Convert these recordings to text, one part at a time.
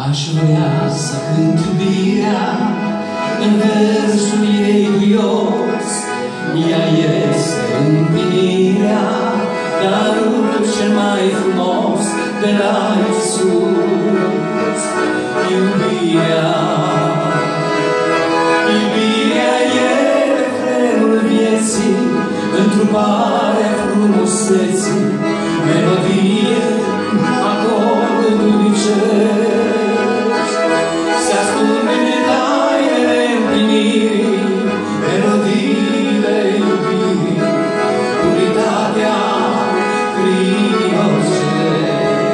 Aș vrea să cânt iubirea în versul ei duios. Ea este împlinirea, darul cel mai frumos de la Iisus. Iubirea, iubirea e refrenul vieții, întruparea frumuseții, melodie, acord dulcești. Se ascund în tainele împlinirii, melodiile iubirii, puritatea crinilor cerești.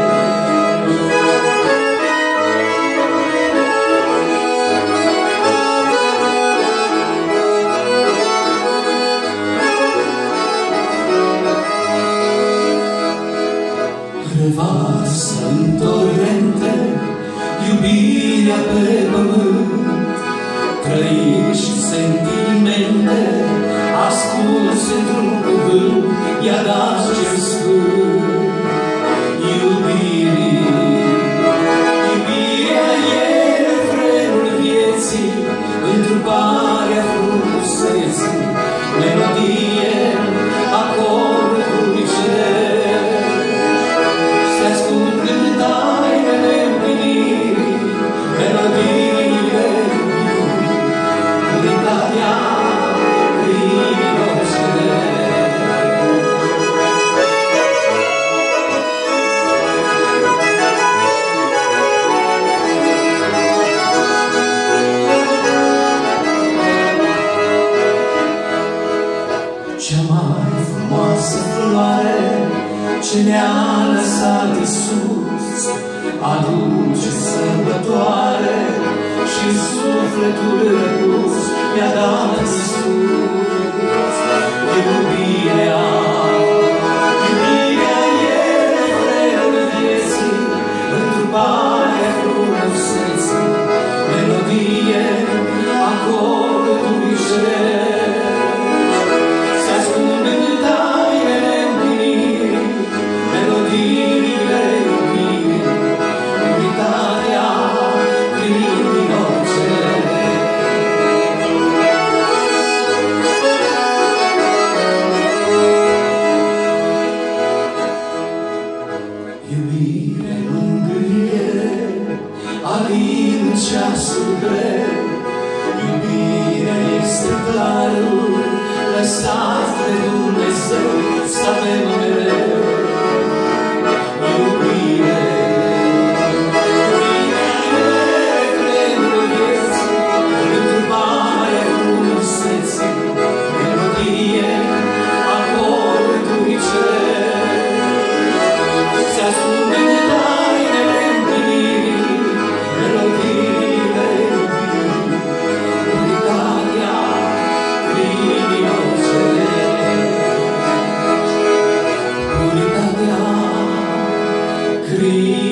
Revarsă în torente iubirea pe pământ, trăiri și sentimente ascunse într-un cuvânt, i-a dat cel sfânt. Iubirea e refrenul vieții, întruparea frumuseții, melodie, acorduri cerești. Se ascund în tainele împlinirii, melodiile iubirii, puritatea crinilor cerești. Cea mai frumoasă floare ce ne-a lăsat Iisus aduce sărbătoare și sufletul răpus mi-a dat Iisus. Iubirea e refrenul vieții, întruparea frumuseții, melodie, acorduri dulcești. Se ascund în tainele împlinirii, melodiile iubirii, puritatea crinilor cerești. Iubire, mângâiere, alin în ceasul greu. Iubirea este clarul lăsat de Dumnezeu să avem mereu. Iubire e refrenul vieții, întruparea frumuseții, melodie, acorduri cerești. Se ascund în tainele împlinirii, melodiile iubirii, puritatea crinilor cerești. Puritatea crinilor cerești.